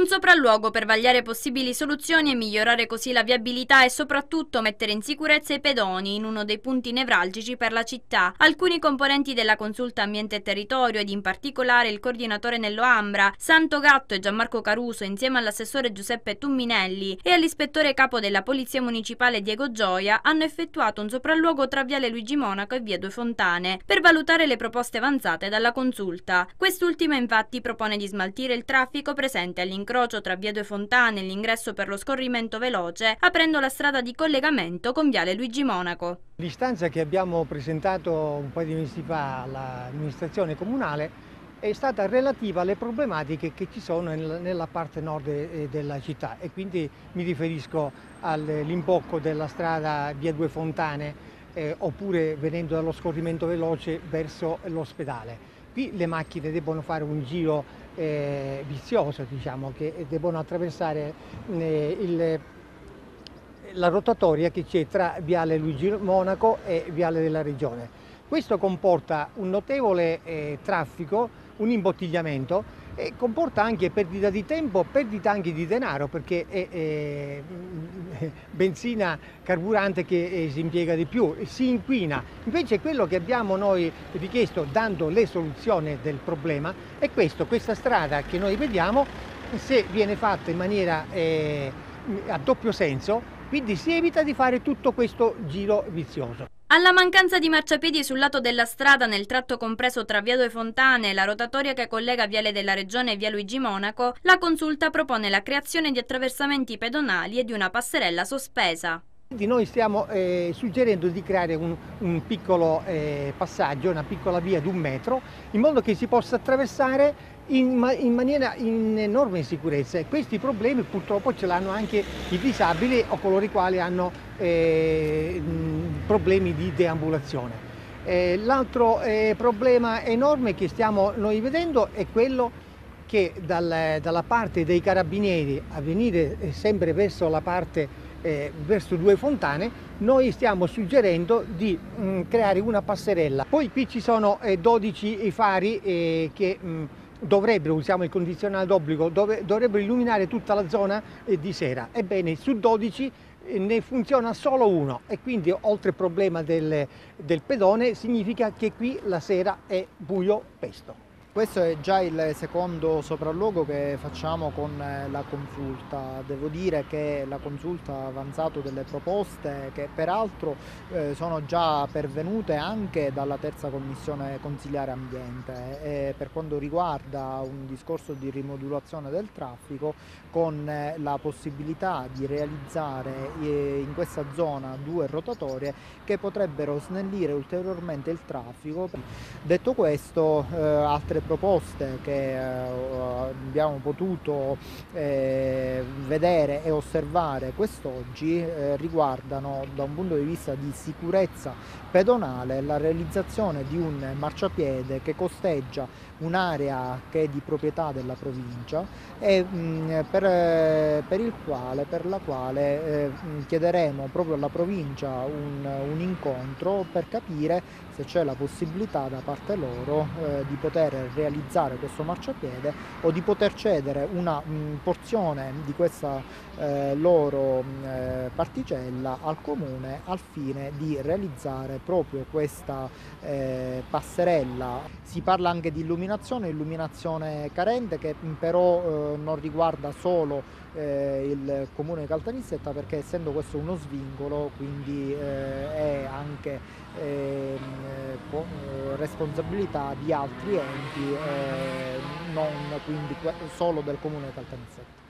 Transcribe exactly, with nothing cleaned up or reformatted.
Un sopralluogo per vagliare possibili soluzioni e migliorare così la viabilità e soprattutto mettere in sicurezza i pedoni in uno dei punti nevralgici per la città. Alcuni componenti della Consulta Ambiente e Territorio ed in particolare il coordinatore Nello Ambra, Santo Gatto e Gianmarco Caruso insieme all'assessore Giuseppe Tumminelli e all'ispettore capo della Polizia Municipale Diego Gioia hanno effettuato un sopralluogo tra Viale Luigi Monaco e Via Due Fontane per valutare le proposte avanzate dalla Consulta. Quest'ultima infatti propone di smaltire il traffico presente all'interno incrocio tra Via Due Fontane e l'ingresso per lo scorrimento veloce, aprendo la strada di collegamento con Viale Luigi Monaco. L'istanza che abbiamo presentato un paio di mesi fa all'amministrazione comunale è stata relativa alle problematiche che ci sono nella parte nord della città e quindi mi riferisco all'imbocco della strada Via Due Fontane eh, oppure venendo dallo scorrimento veloce verso l'ospedale. Qui le macchine debbono fare un giro eh, vizioso, diciamo, che debbono attraversare eh, il, la rotatoria che c'è tra Viale Luigi Monaco e Viale della Regione. Questo comporta un notevole eh, traffico, un imbottigliamento e comporta anche perdita di tempo, perdita anche di denaro perché è, è benzina, carburante che eh, si impiega di più, si inquina. Invece quello che abbiamo noi richiesto dando le soluzioni del problema è questo, questa strada che noi vediamo se viene fatta in maniera eh, a doppio senso, quindi si evita di fare tutto questo giro vizioso. Alla mancanza di marciapiedi sul lato della strada nel tratto compreso tra Via Due Fontane e la rotatoria che collega Viale della Regione e Via Luigi Monaco, la Consulta propone la creazione di attraversamenti pedonali e di una passerella sospesa. Quindi noi stiamo eh, suggerendo di creare un, un piccolo eh, passaggio, una piccola via di un metro, in modo che si possa attraversare in, in maniera in enorme sicurezza e questi problemi purtroppo ce l'hanno anche i disabili o coloro i quali hanno eh, problemi di deambulazione. Eh, l'altro eh, problema enorme che stiamo noi vedendo è quello che dal, dalla parte dei carabinieri a venire sempre verso la parte eh, verso Due Fontane noi stiamo suggerendo di mh, creare una passerella. Poi qui ci sono eh, dodici fari eh, che mh, dovrebbero, usiamo il condizionale d'obbligo, dove, dovrebbero illuminare tutta la zona eh, di sera. Ebbene, su dodici eh, ne funziona solo uno e quindi oltre al problema del, del pedone significa che qui la sera è buio pesto. Questo è già il secondo sopralluogo che facciamo con la Consulta. Devo dire che la Consulta ha avanzato delle proposte che peraltro eh, sono già pervenute anche dalla terza commissione consiliare ambiente e per quanto riguarda un discorso di rimodulazione del traffico con la possibilità di realizzare eh, in questa zona due rotatorie che potrebbero snellire ulteriormente il traffico. Detto questo, eh, altre proposte che eh, abbiamo potuto eh, vedere e osservare quest'oggi eh, riguardano da un punto di vista di sicurezza pedonale la realizzazione di un marciapiede che costeggia un'area che è di proprietà della provincia e mh, per, per, il quale, per la quale eh, chiederemo proprio alla provincia un, un incontro per capire se c'è la possibilità da parte loro eh, di poter realizzare questo marciapiede o di poter cedere una mh, porzione di questa eh, loro mh, particella al comune al fine di realizzare proprio questa eh, passerella. Si parla anche di illuminazione, illuminazione carente che però eh, non riguarda solo eh, il comune di Caltanissetta perché essendo questo uno svincolo quindi eh, è anche eh, responsabilità di altri enti, eh, non quindi solo del comune di Caltanissetta.